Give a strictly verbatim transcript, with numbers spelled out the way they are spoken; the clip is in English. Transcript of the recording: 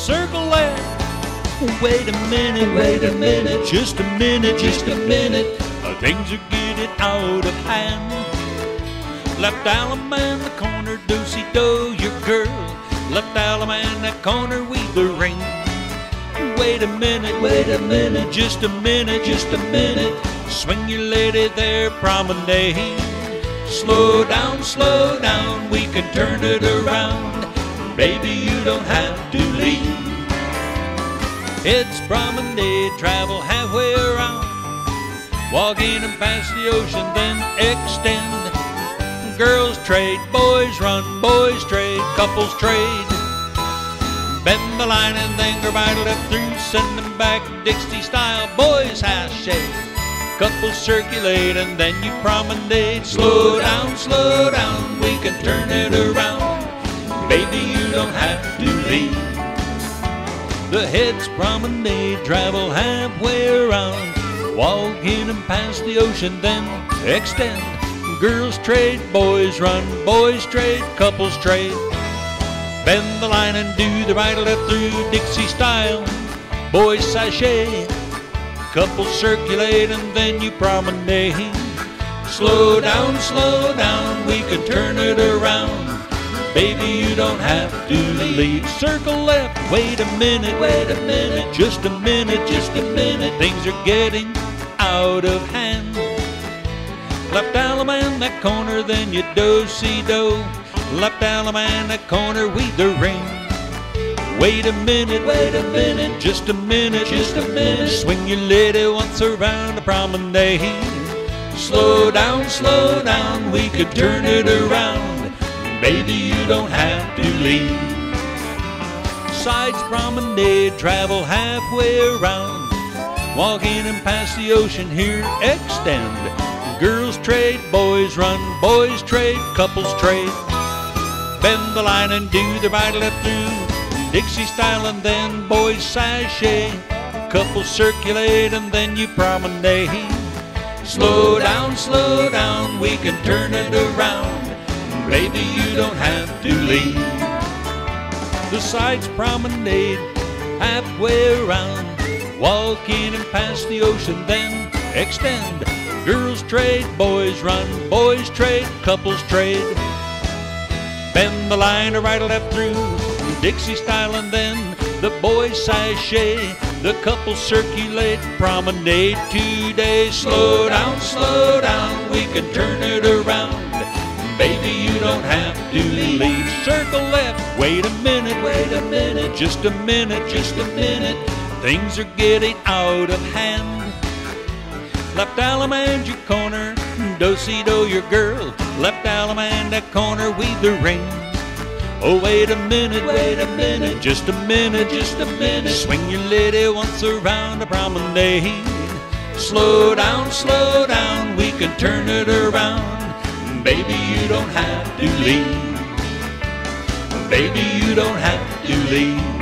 circle left. Wait a minute, wait a minute, just a minute, just a minute. Things are getting out of hand. Left Alabama in the corner, do-si-do, your girl. Left Alabama in that corner, weave the ring. Wait a minute, wait a minute, just a minute, just a minute. Swing your lady there, promenade. Slow down, slow down, we can turn it around. Baby, you don't have to leave. It's promenade, travel halfway around. Walk in and pass the ocean, then extend. Girls trade, boys run, boys trade, couples trade. Bend the line and then go right left through, send them back Dixie style. Boys sashay, couples circulate, and then you promenade. Slow down, slow down, we can turn it around. Baby, you don't have to leave. The heads promenade, travel halfway around. Walk in and pass the ocean, then extend. Girls trade, boys run, boys trade, couples trade. Bend the line and do the right or left through Dixie style. Boys sashay, couples circulate, and then you promenade. Slow down, slow down, we can turn it around. Baby, you don't have to leave. Circle left, wait a minute, wait a minute, just a minute, just a minute. Things are getting out of hand. Left Alabama in that corner, then you do-si-do. Left Alabama in that corner, weave the ring. Wait a minute, wait a minute, just a minute, just a minute. Swing your lady once around the promenade. Slow down, slow down, we could turn it around. Baby, you don't have to leave. Sides promenade, travel halfway around. Walk in and pass the ocean, here extend. Girls trade, boys run, boys trade, couples trade. Bend the line and do the right left through Dixie style, and then boys sashay. Couples circulate, and then you promenade. Slow down, slow down, we can turn it around. Baby, you don't have to leave. The sides promenade, halfway around. Walk in and pass the ocean, then extend. Girls trade, boys run, boys trade, couples trade. Bend the line right or left through Dixie style, and then the boys sashay. The couples circulate, promenade today. Slow down, slow down, we can turn it around. Baby, you don't have to leave. Circle left, wait a minute, wait a minute, just a minute, just a minute. Things are getting out of hand. Left Alabama in your corner, do-si-do your girl. Left Alabama in that corner, weave the ring. Oh, wait a minute, wait a minute, just a minute, just a minute. Swing your lady once around the promenade. Slow down, slow down, we can turn it around. Baby, you don't have to leave. Baby, you don't have to leave.